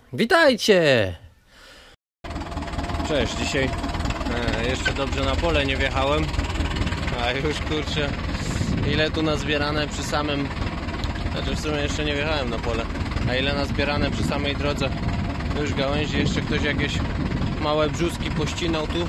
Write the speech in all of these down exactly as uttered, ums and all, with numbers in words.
Witajcie! Cześć, dzisiaj e, jeszcze dobrze na pole nie wjechałem, a już kurczę, ile tu nazbierane przy samym, znaczy w sumie jeszcze nie wjechałem na pole, a ile nazbierane przy samej drodze już gałęzi, jeszcze ktoś jakieś małe brzuski pościnał tu,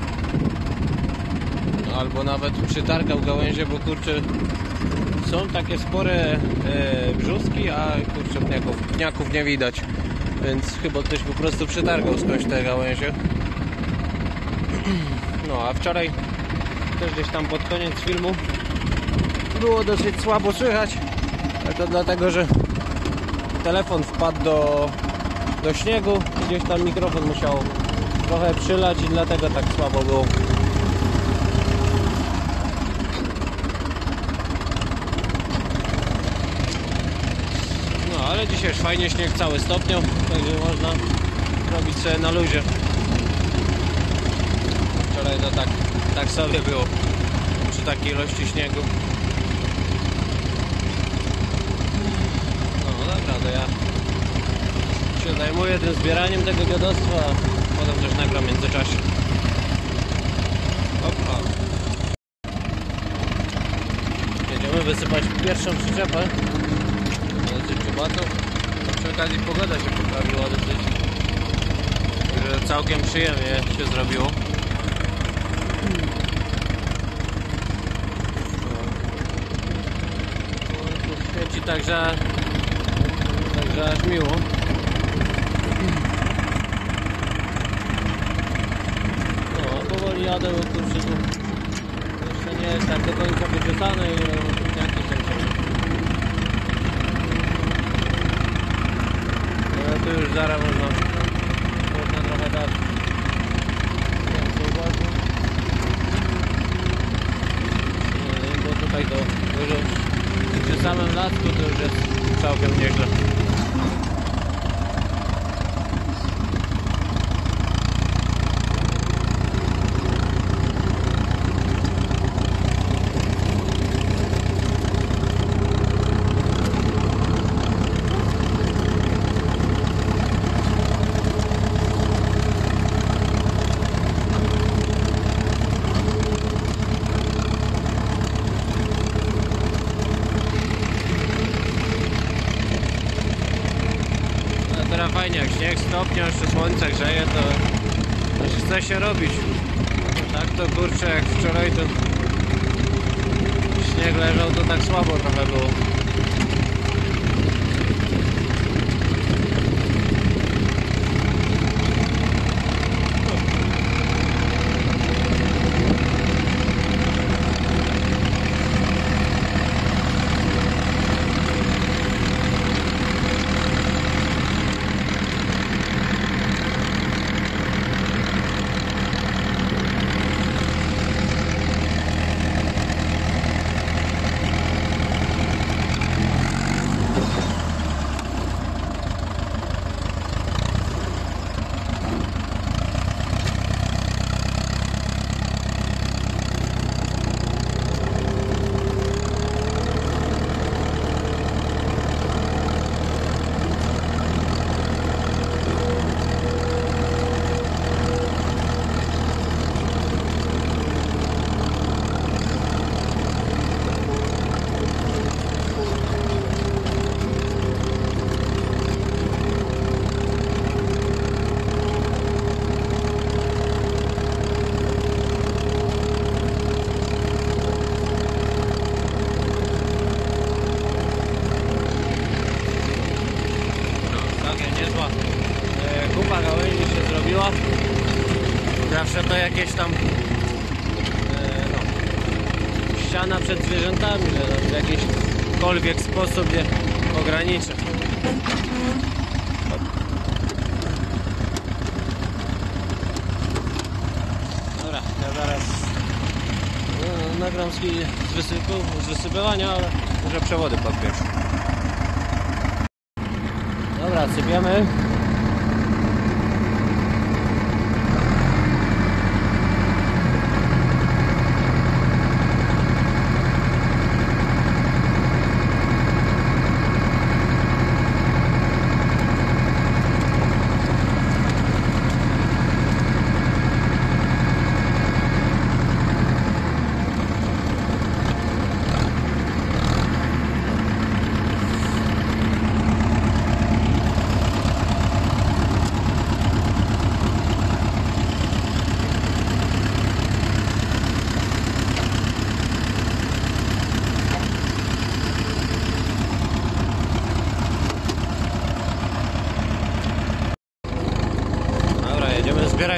albo nawet przytargał gałęzie, bo kurczę, są takie spore e, brzuski, a kurczę, pniaków, pniaków nie widać. Więc chyba ktoś po prostu przetargał skądś te gałęzie. No a wczoraj też gdzieś tam pod koniec filmu było dosyć słabo słychać. Ale to dlatego, że telefon wpadł do, do śniegu i gdzieś tam mikrofon musiał trochę przylać i dlatego tak słabo było. No ale dzisiaj już fajnie, śnieg cały stopniał, także można robić sobie na luzie. Wczoraj to tak, tak sobie było przy takiej ilości śniegu. No dobra, to ja się zajmuję tym zbieraniem tego dziadostwa, a potem też nagram w międzyczasie. Opa. Jedziemy wysypać pierwszą przyczepę. Przy okazji pogoda się poprawiła dosyć, że całkiem przyjemnie się zrobiło. Tu świeci także, także aż miło. No, powoli jadę, bo kurczę, tu jeszcze nie jest tak do końca wyciosane i pniaki są ciągle. Tu już zaraz można, można trochę dać więcej uwagi. Bo tutaj to już przy samym lasku to już jest całkiem nieźle. Teraz fajnie, jak śnieg stopnia, jeszcze słońce grzeje, to już chce się robić. Tak to kurczę, jak wczoraj to śnieg leżał, to tak słabo trochę było. Kupa gałęzi się zrobiła. Zawsze to jakieś tam e, no, ściana przed zwierzętami, że w jakikolwiek sposób je ograniczy. Dobra, ja zaraz no, nagram z, wysypu, z wysypywania, ale muszę przewody podpiąć. Dobra, sypiemy.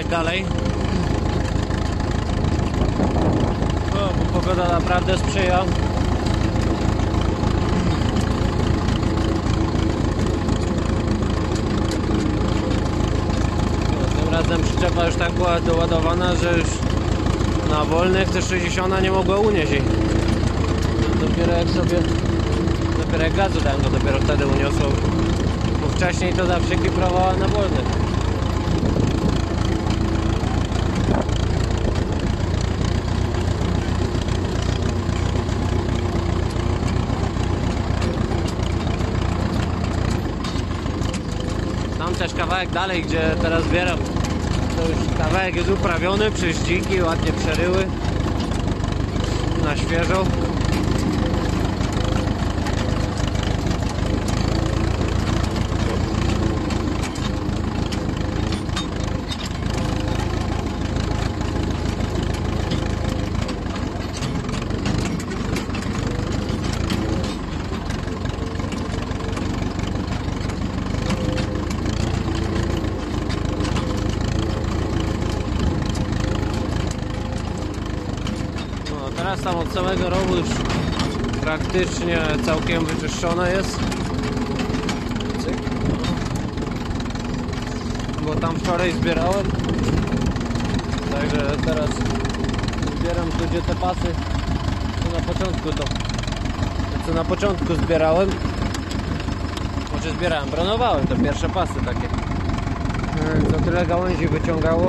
kawałek dalej. O, bo pogoda naprawdę sprzyja. No, tym razem przyczepa już tak była doładowana, że już na wolnych te sześćdziesiąt nie mogła unieść jej. Dopiero jak sobie dopiero jak gazu dałem, to dopiero wtedy uniosło, bo wcześniej to zawsze kiprowała na wolnych. Tam też kawałek dalej, gdzie teraz zbieram, to już kawałek jest uprawiony przez dziki, ładnie przeryły na świeżo. Teraz tam od samego rowu już praktycznie całkiem wyczyszczone jest. Cyk. Bo tam wczoraj zbierałem. Także teraz zbieram tu, gdzie te pasy co na początku to co na początku zbierałem. Znaczy zbierałem, bronowałem te pierwsze pasy takie. Co tyle gałęzi wyciągało.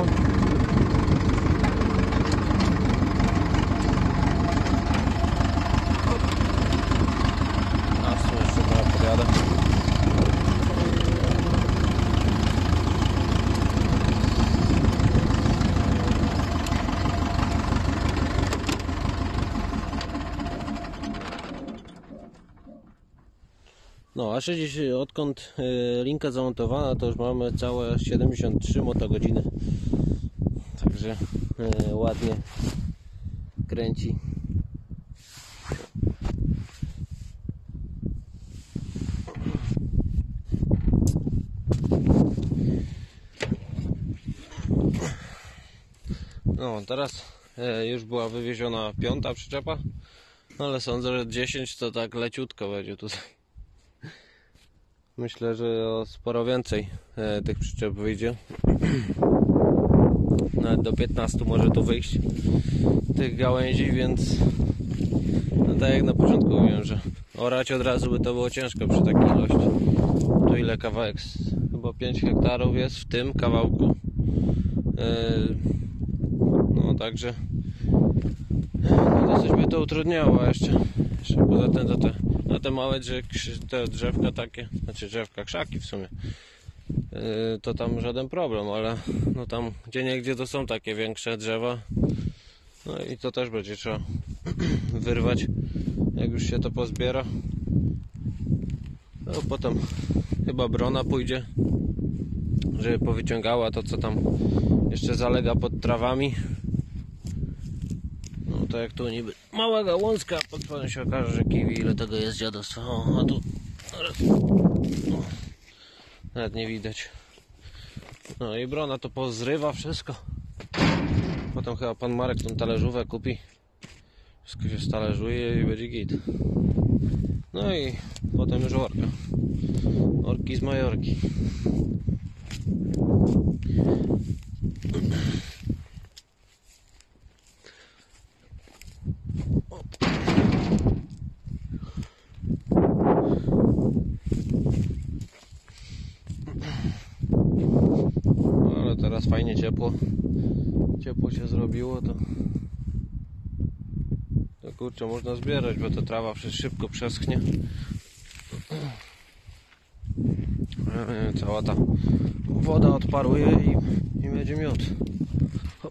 No, a dzisiaj odkąd y, linka zamontowana, to już mamy całe siedemdziesiąt trzy motogodziny. Także y, ładnie kręci. No, teraz y, już była wywieziona piąta przyczepa, ale sądzę, że dziesięć to tak leciutko będzie tutaj. Myślę, że o sporo więcej e, tych przyczep wyjdzie. Nawet do piętnastu może tu wyjść tych gałęzi, więc no tak jak na początku mówiłem, że orać od razu by to było ciężko przy takiej ilości. Tu ile kawałek? Chyba pięć hektarów jest w tym kawałku. E, no także no, dosyć by to utrudniało jeszcze. jeszcze poza tym to te No te małe te drzewka takie, znaczy drzewka, krzaki w sumie, yy, to tam żaden problem, ale no tam gdzie niegdzie to są takie większe drzewa, no i to też będzie trzeba wyrwać, jak już się to pozbiera. No potem chyba brona pójdzie, żeby powyciągała to, co tam jeszcze zalega pod trawami. No to jak tu niby mała gałązka, potem się okaże, że kiwi, ile tego jest dziadostwa. O, a tu no, nawet nie widać. No i brona to pozrywa wszystko. Potem chyba pan Marek tą talerzówę kupi. Wszystko się stależuje i będzie git. No i potem już orka. Orki z Majorki. Ale teraz fajnie ciepło. Ciepło się zrobiło, to to kurczę można zbierać, bo ta trawa szybko przeschnie. Cała ta woda odparuje i, i będzie miód. Hop.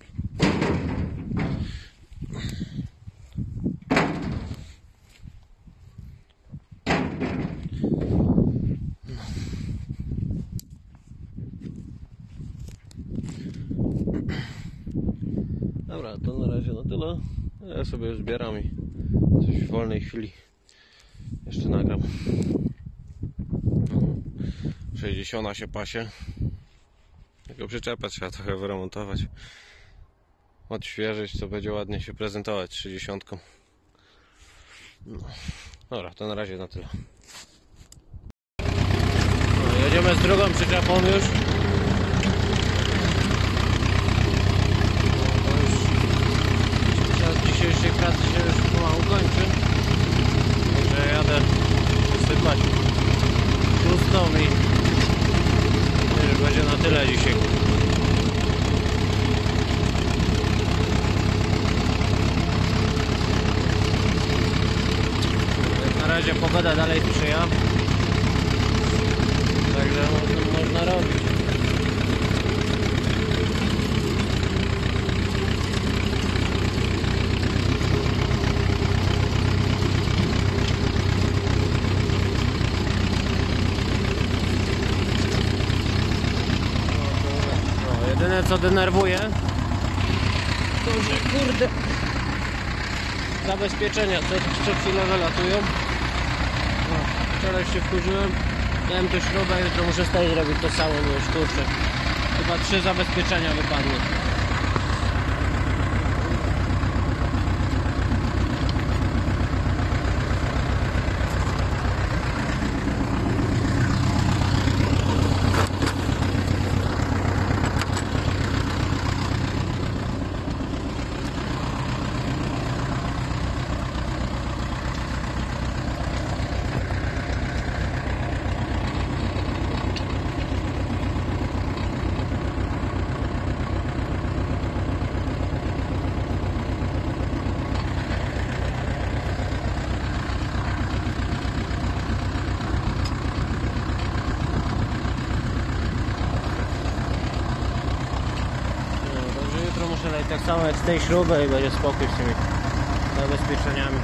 Dobra, to na razie na tyle. Ja sobie zbieram i coś w wolnej chwili jeszcze nagram. sześćdziesiąt się pasie. Tylko przyczepę trzeba trochę wyremontować, odświeżyć, to będzie ładnie się prezentować trzydziestką. No. Dobra, to na razie na tyle. No, jedziemy z drugą przyczepą już. No, już czas dzisiejszej pracy się już pomału kończy. Także jadę wysypać pustą i już będzie na tyle dzisiaj. Na razie pogoda dalej sprzyja, także można, można robić. No, jedyne co denerwuje, to że kurde zabezpieczenia co, co chwilę wylatują. No, wczoraj się wkurzyłem, dałem tu śrubę, jutro muszę stać zrobić to samo, no już kurczę. Chyba trzy zabezpieczenia wypadły. Tak samo jak z tej śruby i będzie spokój z tymi zabezpieczeniami.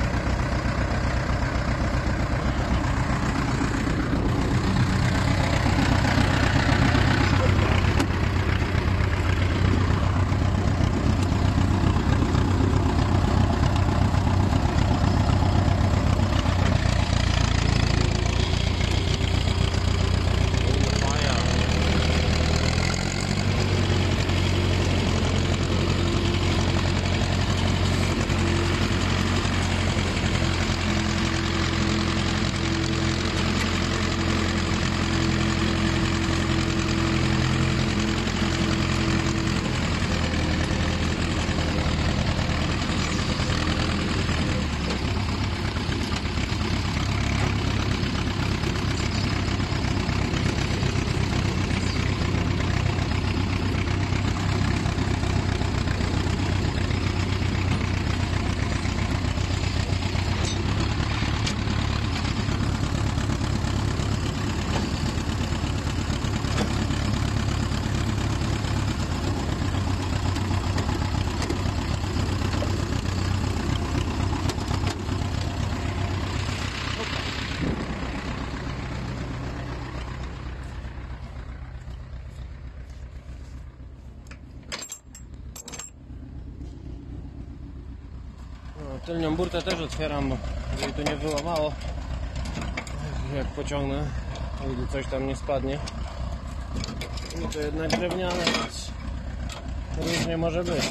Tylnią burtę też otwieram, bo jeżeli tu nie wyłamało, jak pociągnę, gdy coś tam nie spadnie. I to jednak drewniane, więc różnie może być.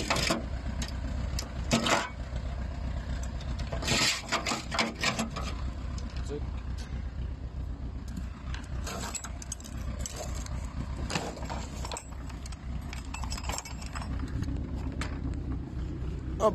Op.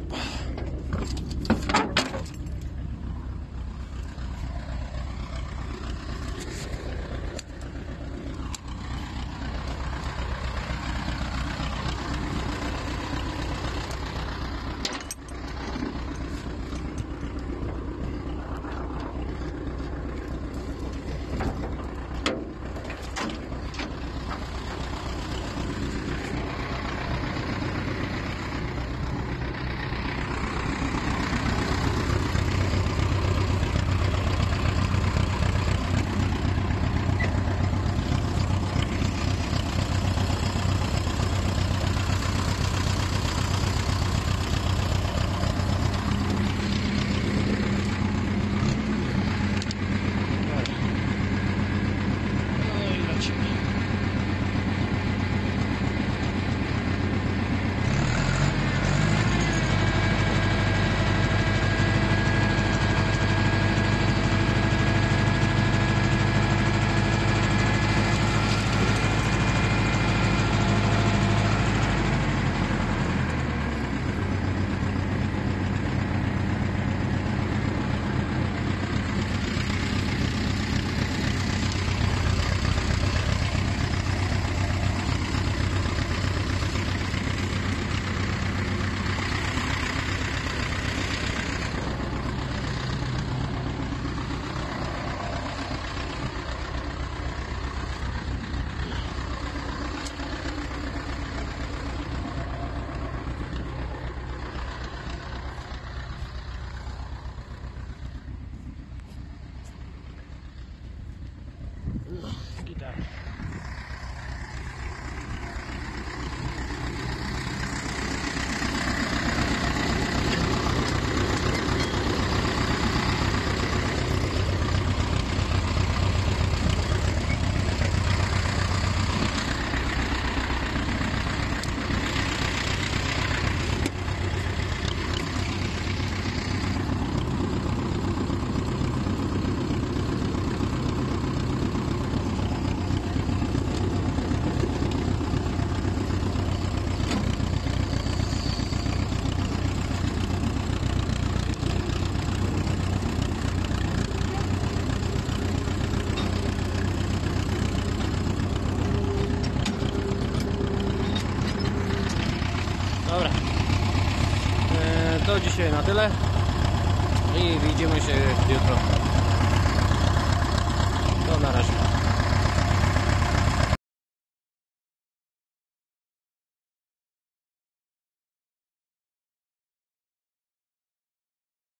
to dzisiaj na tyle i widzimy się jutro. To na razie.